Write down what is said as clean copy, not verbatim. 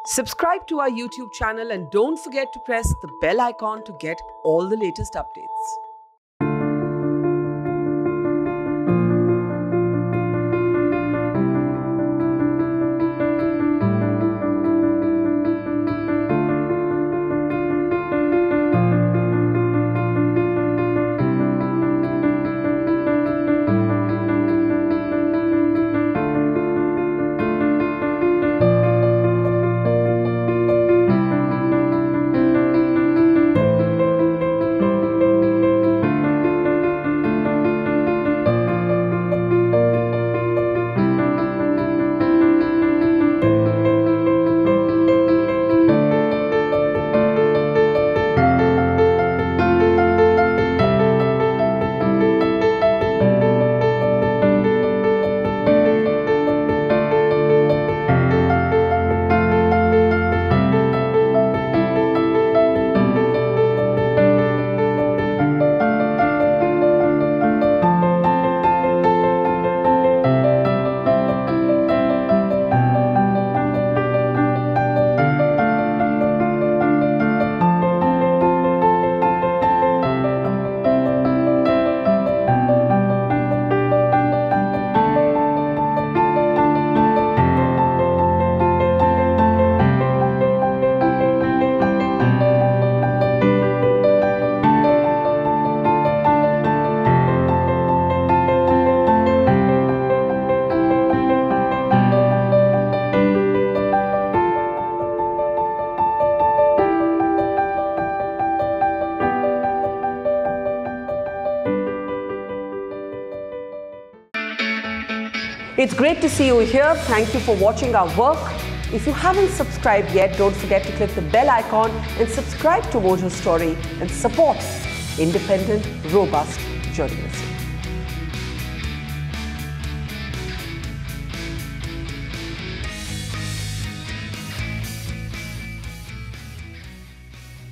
Subscribe to our YouTube channel and don't forget to press the bell icon to get all the latest updates. It's great to see you here. Thank you for watching our work. If you haven't subscribed yet, don't forget to click the bell icon and subscribe to Mojo Story and support independent, robust journalism.